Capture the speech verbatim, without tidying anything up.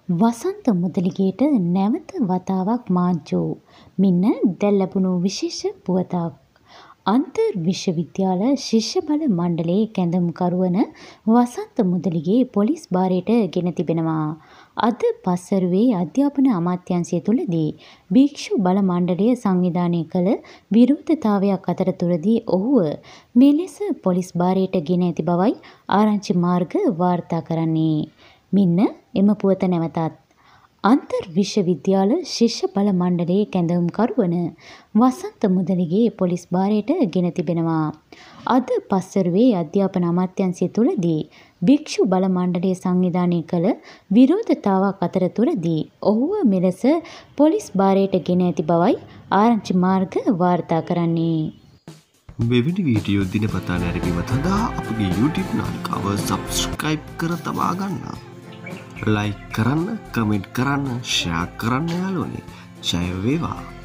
වසන්ත මුදලිගේට නැවත වතාවක් මාංචු. මෙන්න දැන් ලැබුණු විශේෂ පුවතක්. අන්තර් විශ්වවිද්‍යාල ශිෂ්‍ය බල මණ්ඩලයේ කැඳවුම්කරු වන වසන්ත මුදලිගේ පොලිස් භාරයට ගෙන තිබෙනවා. අද පස්වරුවේ අධ්‍යාපන අමාත්‍යාංශය තුළදී භික්ෂු බල මණ්ඩලය සංවිධානය කළ විරෝධතාවයක් අතරතුරදී ඔහුව මේ ලෙස පොලිස් භාරයට ගෙන ඇති බවයි ආරංචි මාර්ග වාර්තා කරන්නේ. මෙන්න එම පුවත නැවතත්. අන්තර් විශ්වවිද්‍යාල ශිෂ්‍ය බල මණ්ඩලයේ කැඳවුම්කරු වන වසන්ත මුදලිගේ පොලිස් භාරයට ගෙන තිබෙනවා. අද පස්වරුවේ අධ්‍යාපන අමාත්‍යාංශය තුළදී භික්ෂු බල මණ්ඩලය සංවිධානය කළ විරෝධතාවක් අතරතුරදී ඔහුව මෙලෙස පොලිස් භාරයට ගෙන ඇති බවයි ආරංචි මාර්ග වාර්තා කරන්නේ. මෙවැනි වීඩියෝ දිනපතා නැරඹීම සඳහා අපගේ YouTube නාලිකාව සබ්ස්ක්‍රයිබ් කර තබා ගන්න. ලයික් කරන්න, කමෙන්ට් කරන්න, ෂෙයා කරන්න යාළුවනේ. ජය වේවා.